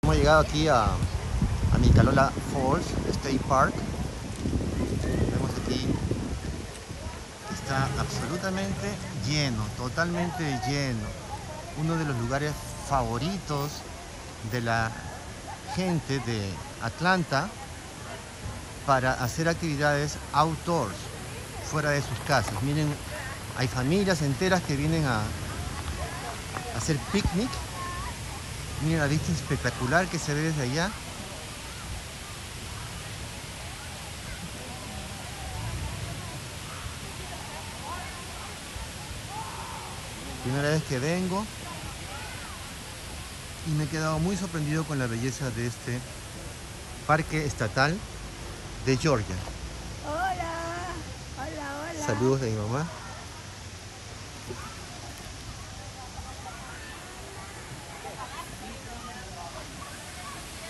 Hemos llegado aquí a Micalola Falls State Park. Vemos aquí que está absolutamente lleno, totalmente lleno. Uno de los lugares favoritos de la gente de Atlanta para hacer actividades outdoors, fuera de sus casas. Miren, hay familias enteras que vienen a hacer picnic. Miren la vista espectacular que se ve desde allá. Primera vez que vengo y me he quedado muy sorprendido con la belleza de este parque estatal de Georgia. Hola, hola, hola. Saludos de mi mamá.